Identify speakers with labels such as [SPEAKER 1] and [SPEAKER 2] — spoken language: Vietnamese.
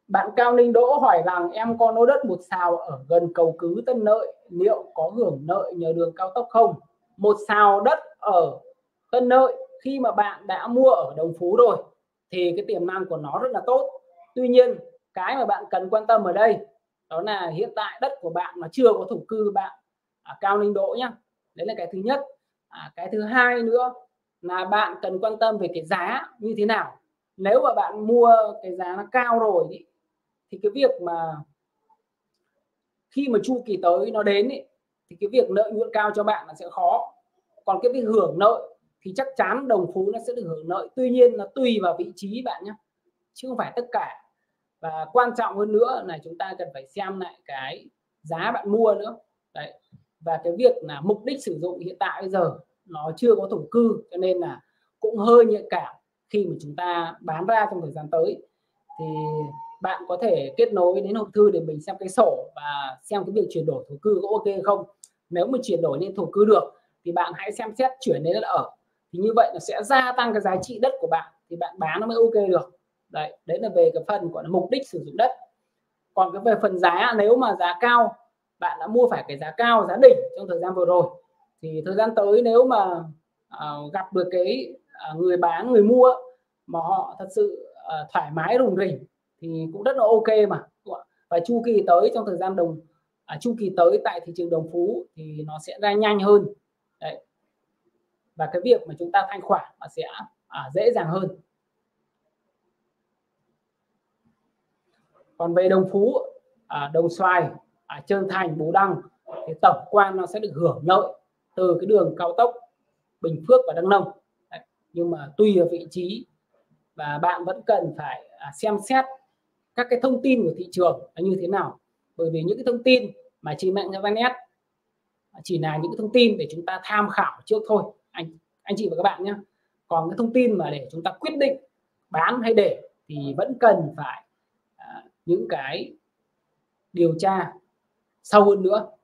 [SPEAKER 1] Bạn Cao Ninh Đỗ hỏi rằng em có lô đất một sào ở gần cầu Cứ Tân Lợi, liệu có hưởng lợi nhờ đường cao tốc không? Một sào đất ở Tân Lợi khi mà bạn đã mua ở Đồng Phú rồi thì cái tiềm năng của nó rất là tốt. Tuy nhiên cái mà bạn cần quan tâm ở đây đó là hiện tại đất của bạn nó chưa có thổ cư bạn Cao Ninh Đỗ nhá. Đấy là cái thứ nhất. Cái thứ hai nữa là bạn cần quan tâm về cái giá như thế nào. Nếu mà bạn mua cái giá nó cao rồi thì cái việc mà khi mà chu kỳ tới nó đến thì cái việc lợi nhuận cao cho bạn là sẽ khó. Còn cái việc hưởng lợi thì chắc chắn Đồng Phú nó sẽ được hưởng lợi, tuy nhiên nó tùy vào vị trí bạn nhé, chứ không phải tất cả. Và quan trọng hơn nữa là chúng ta cần phải xem lại cái giá bạn mua nữa. Đấy. Và cái việc là mục đích sử dụng hiện tại bây giờ nó chưa có thổ cư, cho nên là cũng hơi nhạy cảm khi mà chúng ta bán ra trong thời gian tới. Thì bạn có thể kết nối đến hộp thư để mình xem cái sổ và xem cái việc chuyển đổi thổ cư có ok không. Nếu mà chuyển đổi lên thổ cư được thì bạn hãy xem xét chuyển đến là ở, thì như vậy nó sẽ gia tăng cái giá trị đất của bạn thì bạn bán nó mới ok được. Đấy là về cái phần gọi là mục đích sử dụng đất. Còn cái về phần giá, nếu mà giá cao, bạn đã mua phải cái giá cao, giá đỉnh trong thời gian vừa rồi, thì thời gian tới nếu mà gặp được cái người bán, người mua mà họ thật sự thoải mái rủng rỉnh thì cũng rất là ok mà. Và chu kỳ tới trong thời gian chu kỳ tới tại thị trường Đồng Phú thì nó sẽ ra nhanh hơn. Đấy. Và cái việc mà chúng ta thanh khoản nó sẽ dễ dàng hơn. Còn về Đồng Phú, Đồng Xoài, Trơn Thành, Bù Đăng thì tổng quan nó sẽ được hưởng lợi từ cái đường cao tốc Bình Phước và Đăng Nông. Đấy. Nhưng mà tùy ở vị trí và bạn vẫn cần phải xem xét các cái thông tin của thị trường là như thế nào, bởi vì những cái thông tin mà trên mạng internet chỉ là những cái thông tin để chúng ta tham khảo trước thôi anh chị và các bạn nhé. Còn cái thông tin mà để chúng ta quyết định bán hay để thì vẫn cần phải những cái điều tra sâu hơn nữa.